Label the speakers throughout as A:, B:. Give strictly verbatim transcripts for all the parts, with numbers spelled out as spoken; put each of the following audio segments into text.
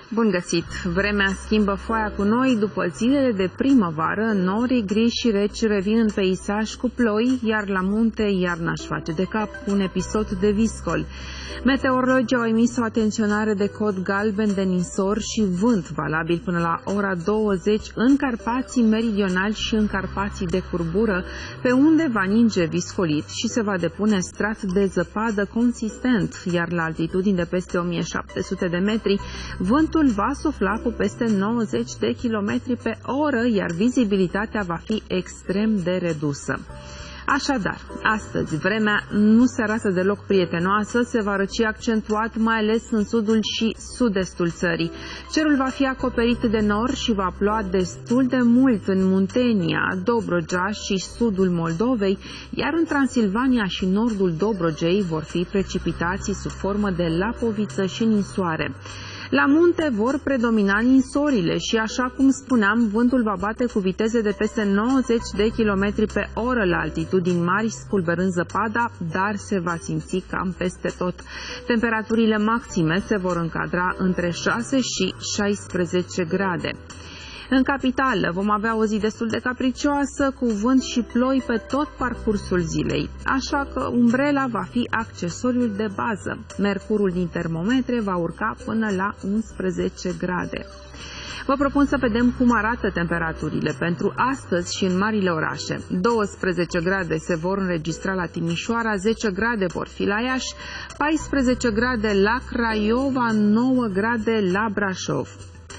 A: Bun găsit! Vremea schimbă foaia cu noi. După zilele de primăvară, norii gri și reci revin în peisaj cu ploi, iar la munte iarna își face de cap cu un episod de viscol. Meteorologii au emis o atenționare de cod galben de ninsor și vânt valabil până la ora douăzeci în Carpații meridionali și în Carpații de curbură, pe unde va ninge viscolit și se va depune strat de zăpadă consistent, iar la altitudini de peste o mie șapte sute de metri, vântul va sufla cu peste nouăzeci de kilometri pe oră, iar vizibilitatea va fi extrem de redusă. Așadar, astăzi vremea nu se arată deloc prietenoasă, se va răci accentuat, mai ales în sudul și sud-estul țării. Cerul va fi acoperit de nor și va ploua destul de mult în Muntenia, Dobrogea și sudul Moldovei, iar în Transilvania și nordul Dobrogei vor fi precipitații sub formă de lapoviță și ninsoare. La munte vor predomina ninsorile și, așa cum spuneam, vântul va bate cu viteze de peste nouăzeci de kilometri pe oră la altitudini mari, spulberând zăpada, dar se va simți cam peste tot. Temperaturile maxime se vor încadra între șase și șaisprezece grade. În capitală vom avea o zi destul de capricioasă, cu vânt și ploi pe tot parcursul zilei, așa că umbrela va fi accesoriul de bază. Mercurul din termometre va urca până la unsprezece grade. Vă propun să vedem cum arată temperaturile pentru astăzi și în marile orașe. douăsprezece grade se vor înregistra la Timișoara, zece grade vor fi la Iași, paisprezece grade la Craiova, nouă grade la Brașov.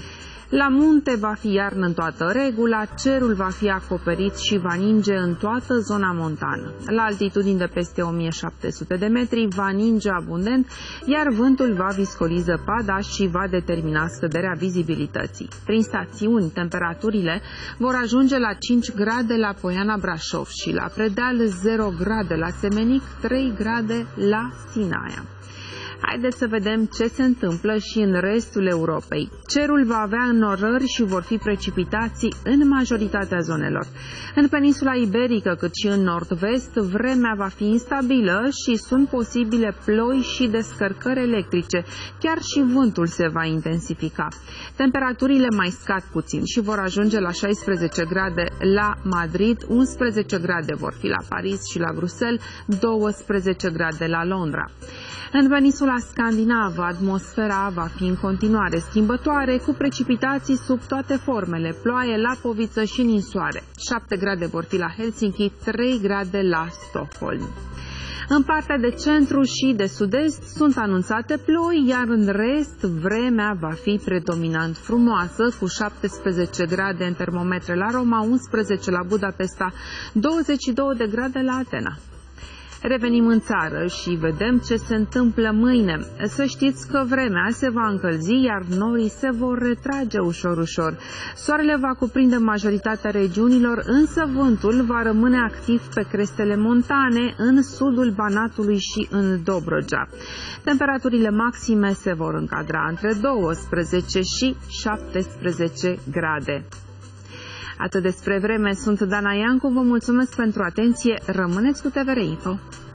A: La munte va fi iarnă în toată regula, cerul va fi acoperit și va ninge în toată zona montană. La altitudini de peste o mie șapte sute de metri va ninge abundent, iar vântul va viscoli zăpada și va determina scăderea vizibilității. Prin stațiuni, temperaturile vor ajunge la cinci grade la Poiana Brașov și la Predeal, zero grade la Semenic, trei grade la Sinaia. Haideți să vedem ce se întâmplă și în restul Europei. Cerul va avea înnorări și vor fi precipitații în majoritatea zonelor. În peninsula iberică, cât și în nord-vest, vremea va fi instabilă și sunt posibile ploi și descărcări electrice. Chiar și vântul se va intensifica. Temperaturile mai scad puțin și vor ajunge la șaisprezece grade la Madrid, unsprezece grade vor fi la Paris și la Bruxelles, douăsprezece grade la Londra. În peninsula scandinavă, atmosfera va fi în continuare schimbătoare, cu precipitații sub toate formele, ploaie, lapoviță și ninsoare. șapte grade vor fi la Helsinki, trei grade la Stockholm. În partea de centru și de sud-est sunt anunțate ploi, iar în rest vremea va fi predominant frumoasă, cu șaptesprezece grade în termometre la Roma, unsprezece la Budapesta, douăzeci și două de grade la Atena. Revenim în țară și vedem ce se întâmplă mâine. Să știți că vremea se va încălzi, iar norii se vor retrage ușor-ușor. Soarele va cuprinde majoritatea regiunilor, însă vântul va rămâne activ pe crestele montane, în sudul Banatului și în Dobrogea. Temperaturile maxime se vor încadra între douăsprezece și șaptesprezece grade. Atât despre vreme, sunt Dana Iancu, vă mulțumesc pentru atenție, rămâneți cu T V R Info.